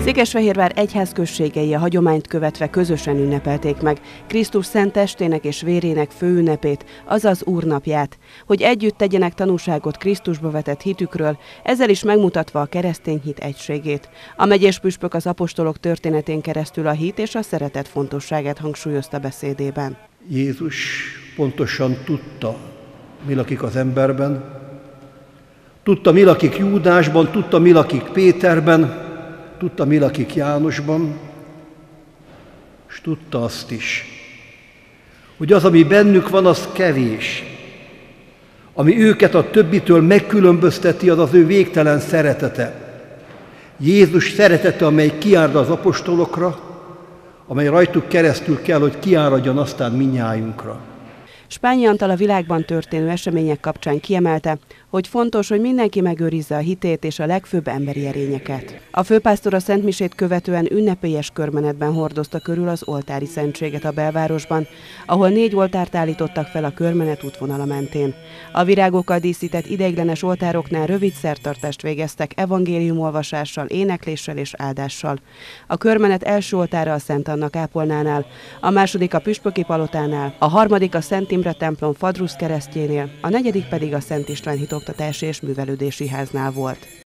Székesfehérvár egyházközségei a hagyományt követve közösen ünnepelték meg Krisztus szent testének és vérének főünnepét, azaz Úrnapját, hogy együtt tegyenek tanúságot Krisztusba vetett hitükről, ezzel is megmutatva a keresztény hit egységét. A megyés püspök az apostolok történetén keresztül a hit és a szeretet fontosságát hangsúlyozta beszédében. Jézus pontosan tudta, mi lakik az emberben, tudta, mi lakik Júdásban, tudta, mi lakik Péterben, tudta, mi lakik Jánosban, és tudta azt is, hogy az, ami bennük van, az kevés. Ami őket a többitől megkülönbözteti, az az ő végtelen szeretete. Jézus szeretete, amely kiárad az apostolokra, amely rajtuk keresztül kell, hogy kiáradjon aztán mindnyájunkra. Spányi Antal a világban történő események kapcsán kiemelte, hogy fontos, hogy mindenki megőrizze a hitét és a legfőbb emberi erényeket. A főpásztor a szentmisét követően ünnepélyes körmenetben hordozta körül az oltári szentséget a belvárosban, ahol 4 oltárt állítottak fel a körmenet útvonala mentén. A virágokkal díszített ideiglenes oltároknál rövid szertartást végeztek evangéliumolvasással, énekléssel és áldással. A körmenet első oltára a Szent Anna kápolnánál, a második a Püspöki palotánál, a harmadik a Szent Imre templom Fadrusz keresztjénél, a negyedik pedig a Szent István hitoktatási és művelődési háznál volt.